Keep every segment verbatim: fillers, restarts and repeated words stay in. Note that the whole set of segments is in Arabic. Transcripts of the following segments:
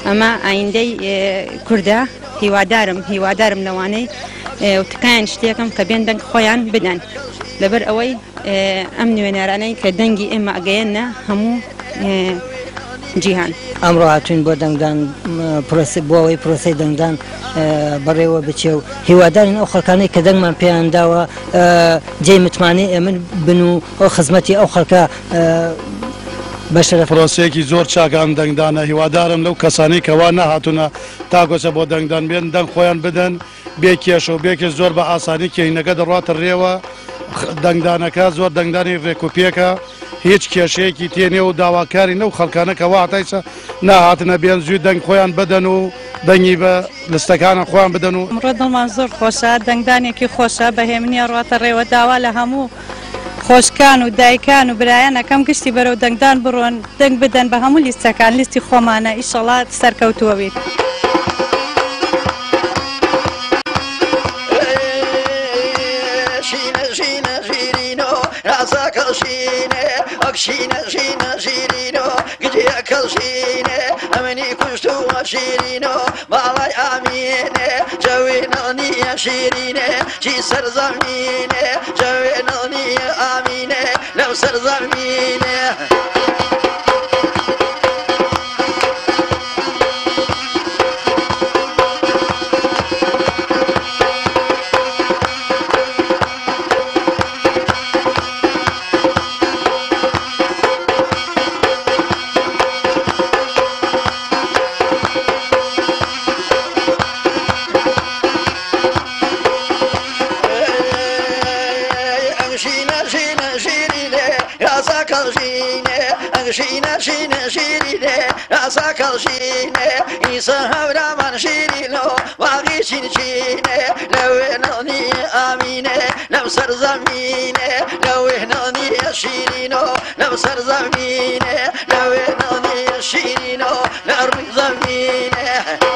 ئەمە ئایندەی کووردا هیوادارم هیوادارم لەوانەی وتکایان شتێکم کە بێن دەنگ خۆیان بدەن لەبەر ئەوەی ئەم نوێنەرانەی کە دەنگی ئێمە ئەگەیەنە هەموو جیهان. ئەمڕۆ هاتوین بۆ دەنگدان بۆ ئەوەی پرۆسەی دەنگدان بەڕێوە بچێ و هیوادارین ئەو خەڵکانەی کە دەنگمان پێیان داوە جێی متمانەی ئێمە بن و ئەو خزمەتی ئەو خەڵکە بەشرە. پرۆسەیەکی زۆر چاکان دەنگدانە هیوادارم لەو کەسانی کەوا نەهاتوونە تاکۆچە بۆ دەنگدان بێن دەنگ خۆیان بدەن بێ کێش و بێکێش زۆر بە ئاسانی کێینەکە دەڕاتە ڕێوە دەنگدانەکە زۆر دەنگدانی ڕێکوپێکە هیچ کێشەیەکی تێنێ و داواکاری نەو خەڵکانە کەوا هاتایسە ناهاتنە بێن زووی دەنگ خۆیان بدەن و دەنگی بە لستەکانە خۆیان بدەن و ئەمڕۆ دڵمان زۆر خۆشە دەنگدانێکی خۆشە بەهێمنیە ڕاتە ڕێوە داوا لە هەموو خۆشکان و دایکان و برایان ئەەکەم گشتی بەرەو دەنگدان بڕۆن دەنگ بدەن بە هەموو لیستەکان لیستی خۆمانە ئیشەڵات سەرکەوتووە بێت. شینە ژینە ژیرینۆ گرێ کەژینێ ئەمنی کوشتووە شیرینۆ باڵای ئامینێ جەوێ نڵنیە شیرینێ چی سەرزەمینێ جەوێ نڵنیە ئامینێ لەو سەرزەمینێ. شینە شینە شیرینێ راسا کەڵشینێ ئیسە هەورامان شیرینۆ واقعی چینچینێ لەوێ نڵنیە ئامینێ لەم سەرزەمینێ لەوێ نڵنیە شیرینۆ لەم سەرزەمینێ لەوێ نڵنیە شیرینۆ لە ڕووی زەمینێ.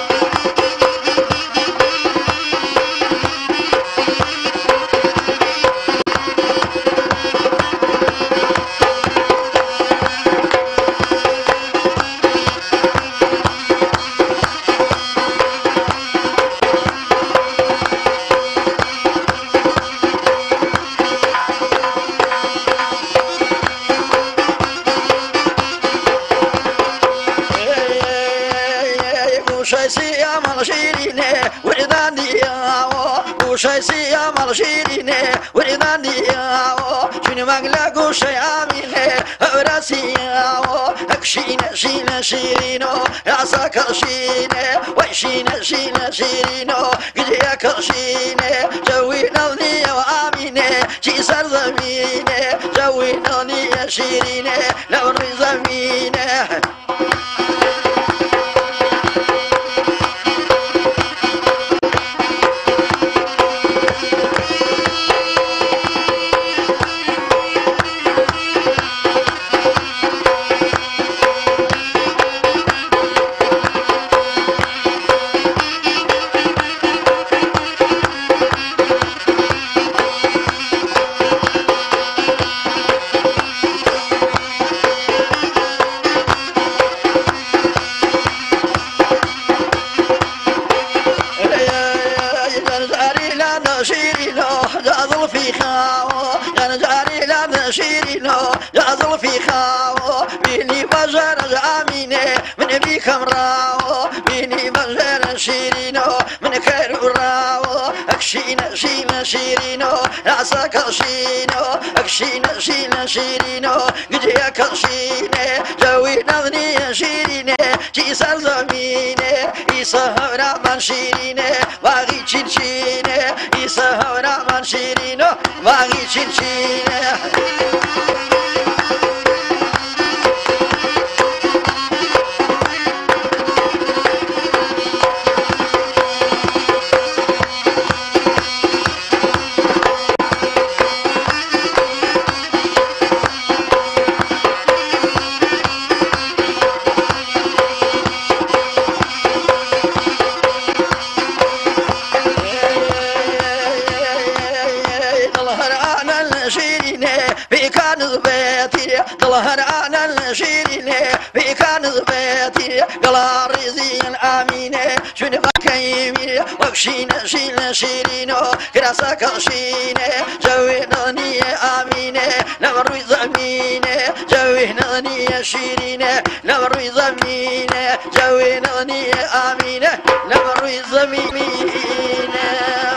شايسي أمر شيريني وريداني ياو شنو مغلا قوشي عاميني أوراسي ياو أكشينا شينا شيرينو راسا كرشيني ويشينا شينا شيرينو قديا كرشيني جوي نلني وآميني شي سرزميني جوي نلني شيريني لو رزميني. شيرينو جازل في خاو بيني بجر امينه من بيكم راو بيني بجر شيرينو من خير راو اكشينا شينا شيرينو راسك شينو اكشينا شينا شيرينو قديا كشينه جوي نغني شيرينه جي سرزمينه يسهر من شيرينه واغي تشينه يسهر من شيرينو واغي تشينه. ظهر أنا الشيرين في كان زبيتي قلاري زين آمينة شون بكيمي وكشينا شينا شيرينو كراسك شينة جويناني آمينة نمروي زمينة جويناني شيرينة نمروي زمينة جويناني آمينة نمروي زمينة.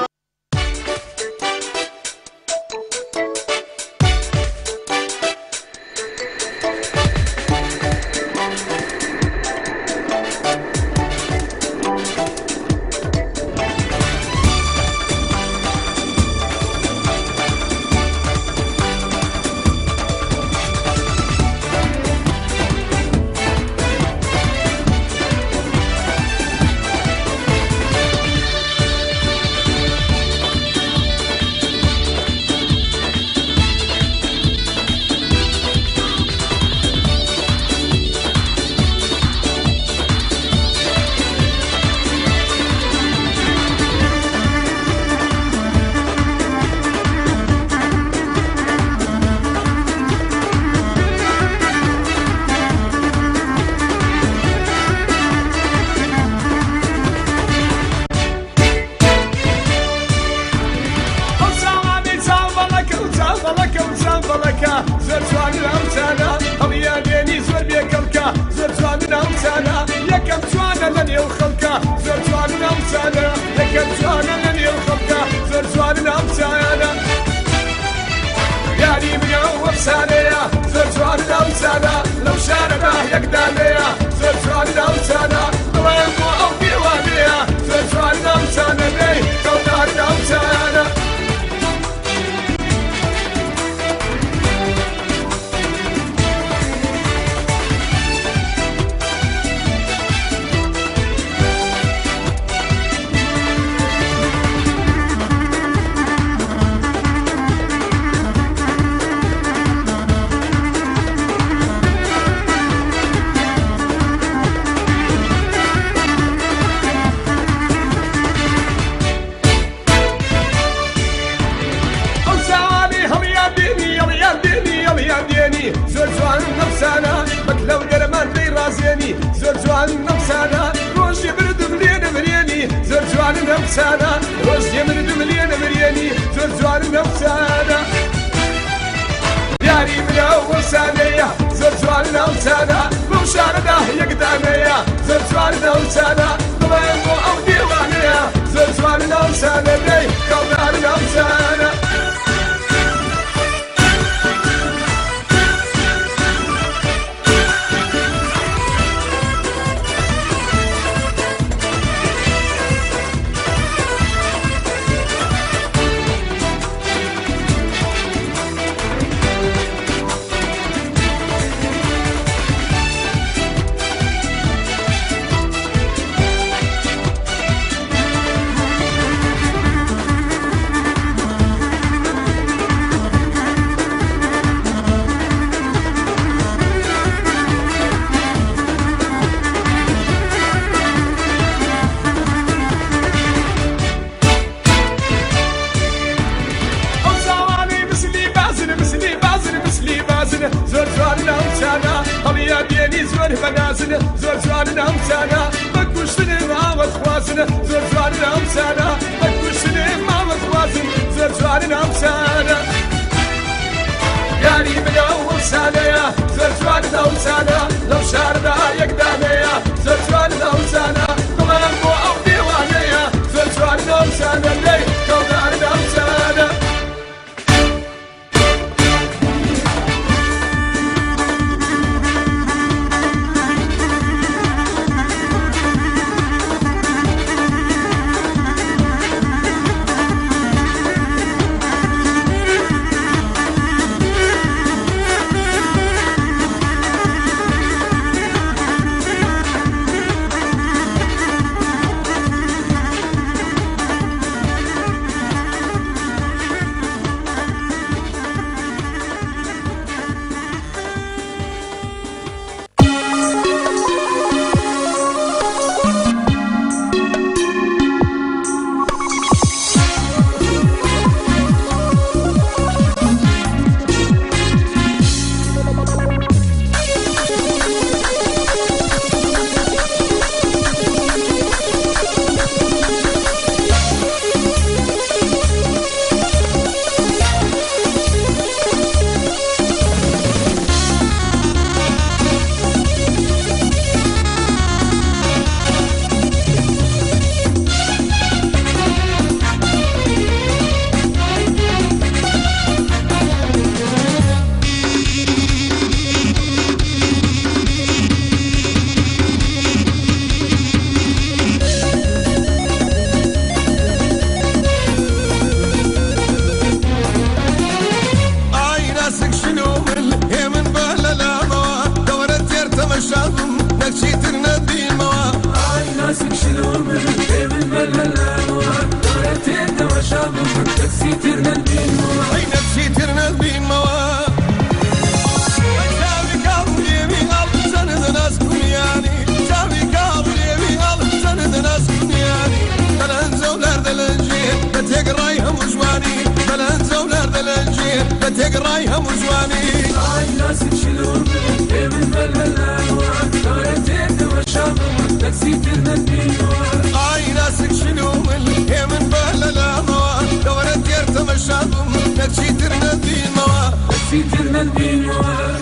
لو شارنا يقدانيا زرزواننا وسانا وينكو أو ديوانيا زرزواننا وسانا لي كونارنا وسانا زرزوان نفسانا روش يبرد مليان مرياني زرزوان نفسانا روش يبرد مليان مرياني زرزوان نفسانا ياري من أول ثانية زرزوان نفسانا بوشارنا يقدامية زرزوان نفسانا ضميمو أو ديوانية زرزوان نفسانا لي كونار نفسانا زرزواننا وسانا هليا ديني زور بنازنا زرزواننا وسانا مكوشني ما مخوازنا زرزواننا وسانا مكوشني ما مخوازن زرزواننا وسانا ياري من أول ثانية زرزواننا وسانا لو شارنا يقدامية زرزواننا وسانا ضميمو أو ديوانية زرزواننا وسانا لي كونارنا وسانا زماني آي ناسك شلو من من بلبلا دورتين وشام نسيت المدين آي ناسك شلو من من بلبلا دورتين وشام نسيت المدين نسيت المدين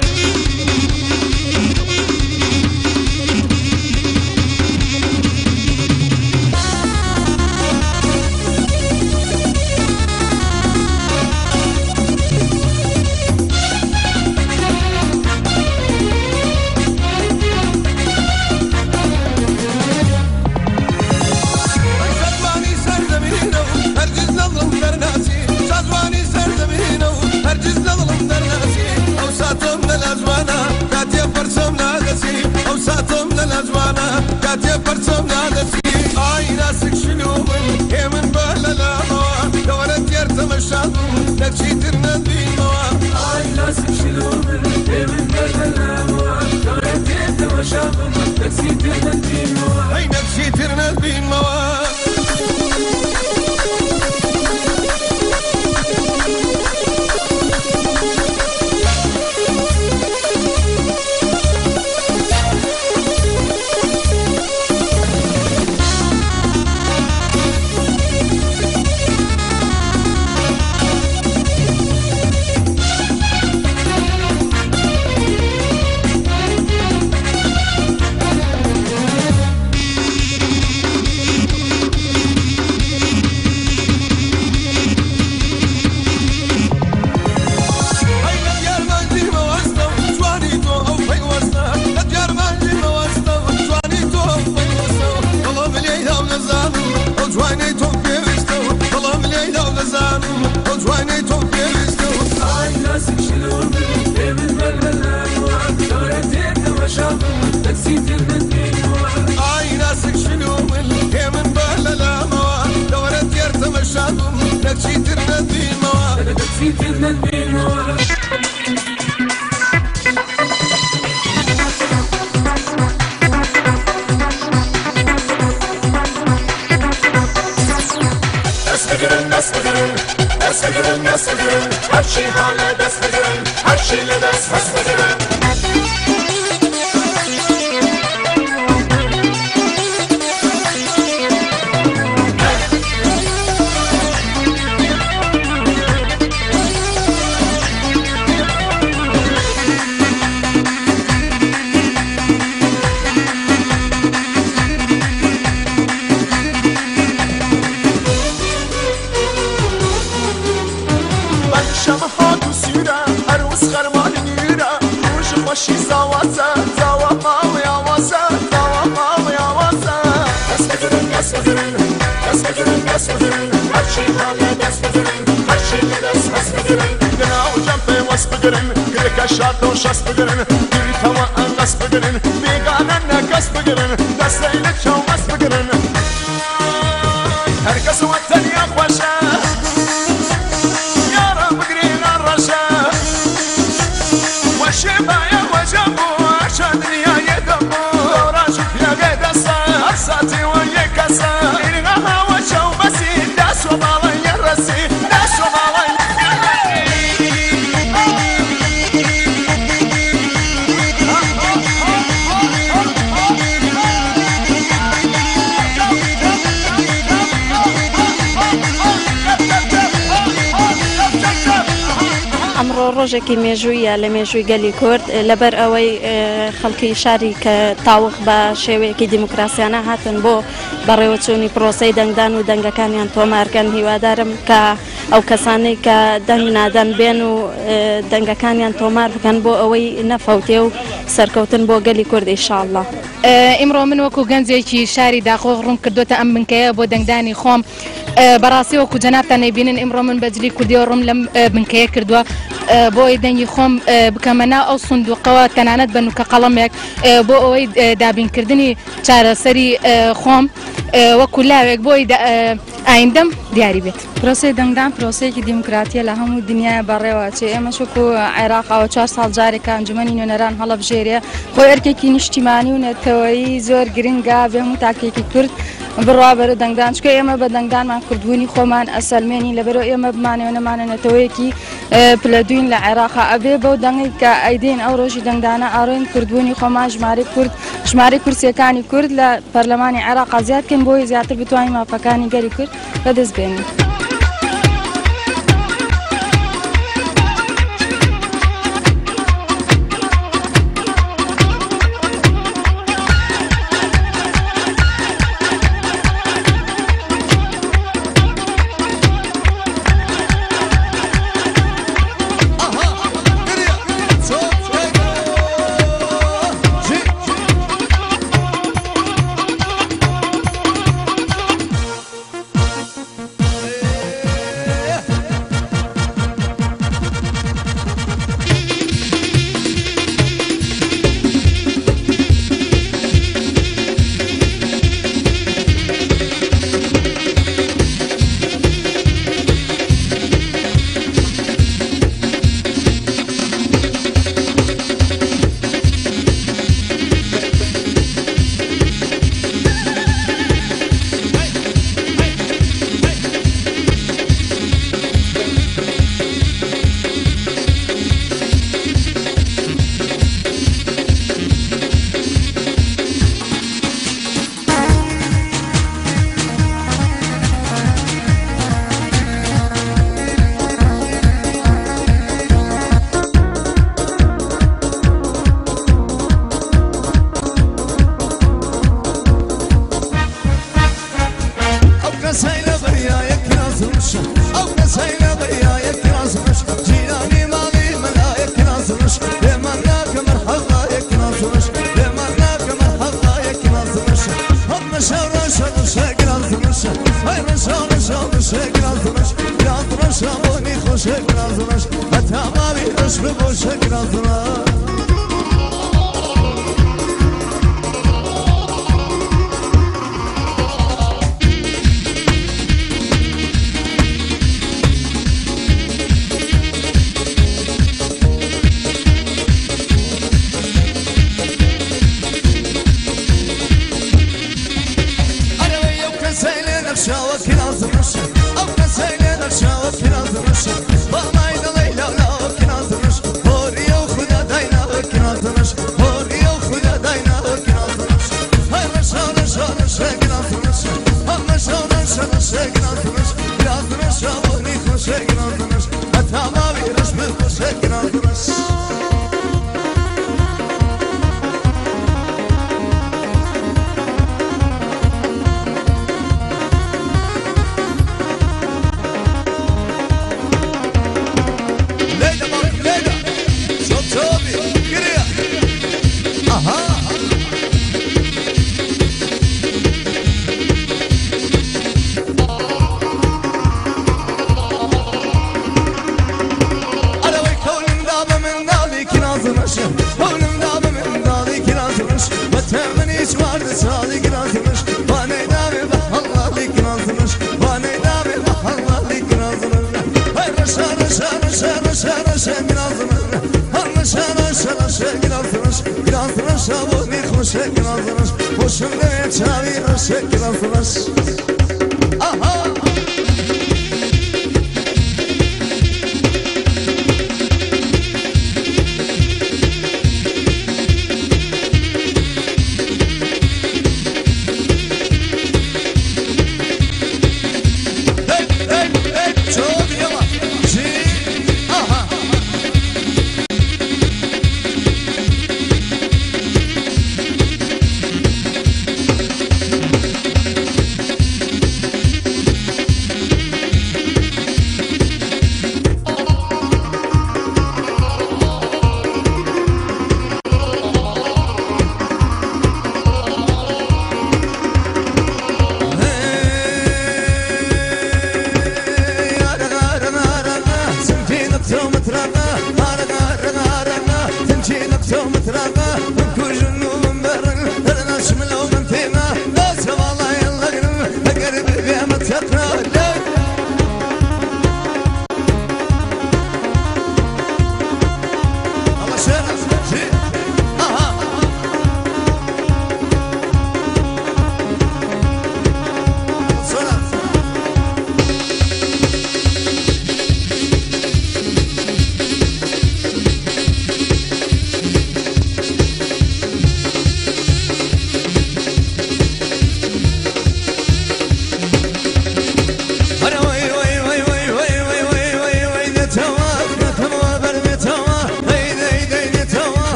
ڕۆژێکی مێژوویە لە مێژووی گەلی کورد لەبەر ئەوەی خەڵکی شاری کە تاوق بە شێوەیەکی دیموکراسیانە هاتن بۆ بەڕێوەچوونی پرۆسەی دەنگدان و دەنگەکانیان تۆمارکەن. هیوادارم کە ئەو کەسانەی کە دەنگ نادەن بێن و دەنگەکانیان تۆمار بکەن بۆ ئەوەی نەفەوتێ و سەرکەوتن بۆ گەلی کورد ئینشاءالله. ئیمڕۆ من وەکو گەنجێکی شاری داخۆ ڕوون کردوتە ئەم بنکەیە بۆ دەنگدانی خۆم. بەڕاستی وەکو جەنابتان نەیبینن ئیمڕۆ من بەجلی کوردیەوە ڕوم لەم بنکەیە کردووە بۆی دەنگی خۆم بکەمە ناو ئەو سندوقەوە تەنانەت بە نوکە قەڵەمێک بۆ ئەوەی دابینکردنی چارەسەری خۆم وەکو لاوێک بۆی ئایندەم دیاری بێت. پرۆسەی دەنگدان پرۆسەیەکی دیموکراتیە لە هەموو دنیای بەڕێوە چێ ئێمە شکو عێراقەوە چوار ساڵ جارێکە ئەنجومەنی نوێنەران هەڵەبژێرێ خۆی ئەرکێکی نیشتیمانی و نێتەوەیی زۆر گرنگە بێ هەموو تاکێکی کورد بڕوا بەرە دەنگدان چکە ئێمە بە دەنگدانمان کردبوونی خۆمان ئەسەلمێنی لەبەرەوە ئێمە بمانێوە نەمانە نێتەوەیەکی پلە دوین لە عێراقا ئەبێ بەو دەنگی کە ئەیدین ئەو ڕۆژی دەنگدانە ئاڕۆین کردبوونی خۆمان ژمارە کورد ژمارە کورسیەکانی کورد لە پەرلەمانی عێراقا زیادکەین بۆی زیاتر بتوانین مافەکانی گەری کورد بەدەست بێنین.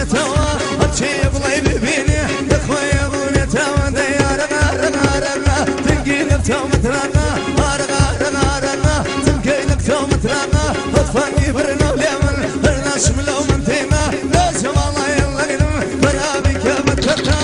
توا هرشي بلاي ببيني اخويا ابونا توا ديار غار غار تنقي نفتو متراقا غار غار غار تنقي نفتو متراقا اطفاني برنا وليمن الناس ملو من تيما لازم الله يلا قدم برابيك متكتا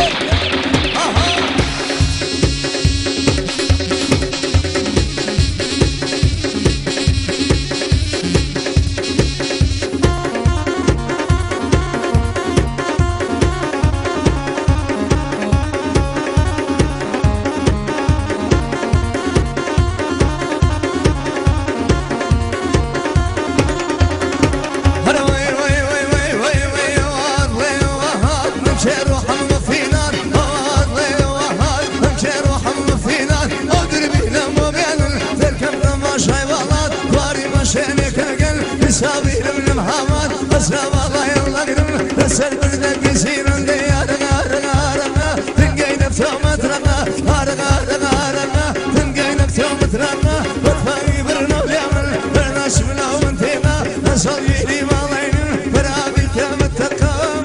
سابير من محمد أسلام الله يلا قدم رسل بردك يسير ديار غار غار تنقي نفتو مترقا غار غار غار تنقي نفتو مترقا وطفاقي برنا وليمن برنا شمنا ومنتيما نصلي ما ضين برابي كامل تقام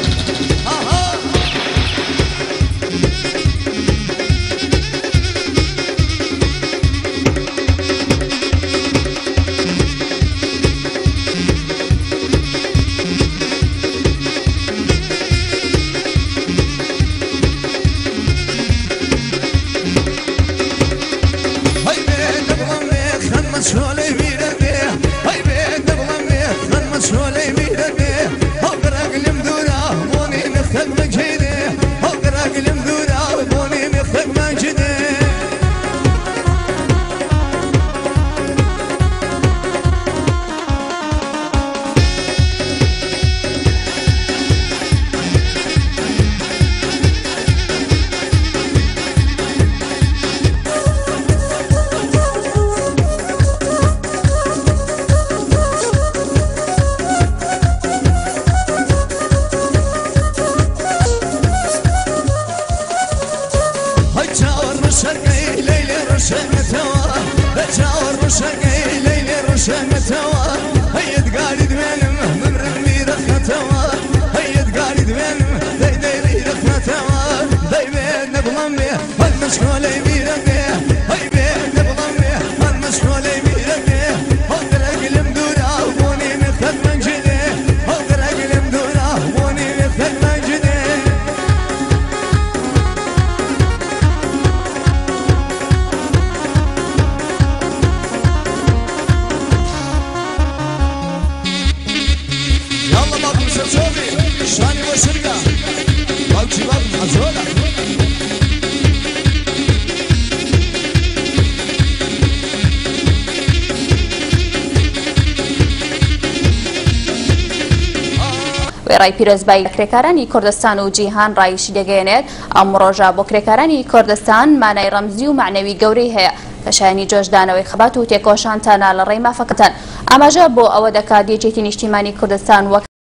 ڕای پیرۆزبایی کرێکارانی کوردستان و جیهان ڕایشی دەگەێنێت ئەم ڕۆژە بۆ کرێکارانی کوردستان مانای ڕەمزی و معنەوی گەورەی هەیە پێشانی جۆشدانەوەی خەبات و تێکۆشان تەنها لە ڕێی مافەکەتەن ئاماژە بۆ ئەوە دەکات یەکێتی نیشتیمانی کوردستان وەک